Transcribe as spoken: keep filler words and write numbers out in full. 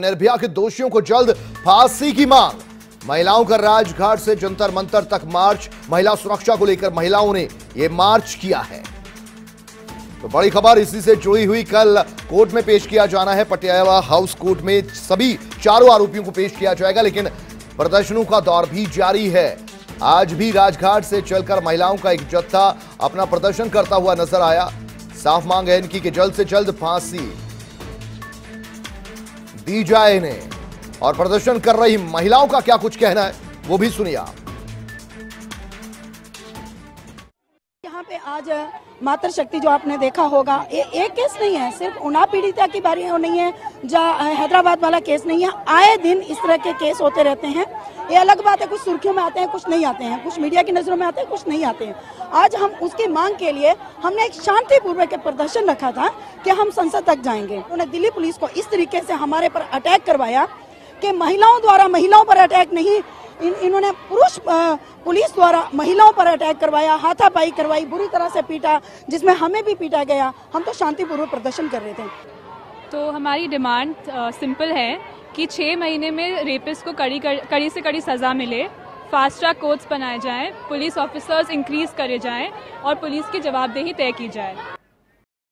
निर्भया के दोषियों को जल्द फांसी की मांग। महिलाओं का राजघाट से जंतर मंतर तक मार्च। महिला सुरक्षा को लेकर महिलाओं ने यह मार्च किया है। तो बड़ी खबर इसी से जुड़ी हुई, कल कोर्ट में पेश किया जाना है। पटियाला हाउस कोर्ट में सभी चारों आरोपियों को पेश किया जाएगा, लेकिन प्रदर्शनों का दौर भी जारी है। आज भी राजघाट से चलकर महिलाओं का एक जत्था अपना प्रदर्शन करता हुआ नजर आया। साफ मांग है इनकी कि जल्द से जल्द फांसी दी जाए इन्हें। और प्रदर्शन कर रही महिलाओं का क्या कुछ कहना है वो भी सुनिए आप। यहाँ पे आज मातृ शक्ति जो आपने देखा होगा, ये एक केस नहीं है, सिर्फ उन्नाव पीड़िता की बारी नहीं है, जहाँ हैदराबाद वाला केस नहीं है। आए दिन इस तरह के केस होते रहते हैं। ये अलग बात है, कुछ सुर्खियों में आते हैं, कुछ नहीं आते हैं, कुछ मीडिया की नजरों में आते हैं, कुछ नहीं आते हैं। आज हम उसकी मांग के लिए हमने एक शांतिपूर्वक प्रदर्शन रखा था कि हम संसद तक जाएंगे। उन्होंने दिल्ली पुलिस को इस तरीके से हमारे पर अटैक करवाया कि महिलाओं द्वारा महिलाओं पर अटैक नहीं, इन, इन्होंने पुरुष पुलिस द्वारा महिलाओं पर अटैक करवाया, हाथापाई करवाई, बुरी तरह से पीटा, जिसमें हमें भी पीटा गया। हम तो शांतिपूर्वक प्रदर्शन कर रहे थे। तो हमारी डिमांड सिंपल है कि छः महीने में रेपिस्ट को कड़ी कड़ी से कड़ी सज़ा मिले, फास्ट ट्रैक कोर्ट्स बनाए जाएं, पुलिस ऑफिसर्स इंक्रीज करे जाएं और पुलिस की जवाबदेही तय की जाए।